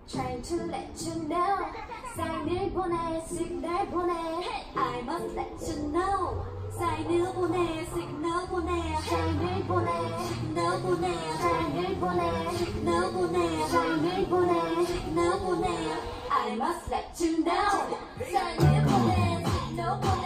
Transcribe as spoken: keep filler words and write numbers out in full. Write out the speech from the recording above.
Trying to let you know 사인을 보내 시그널 보내 I must let you know 사인을 보내 시그널 보내 사인을 보내 시그널 보내 사인을 보내 시그널 보내 사인을 보내 시그널 보내 I must let you know 사인을 보내 시그널 보내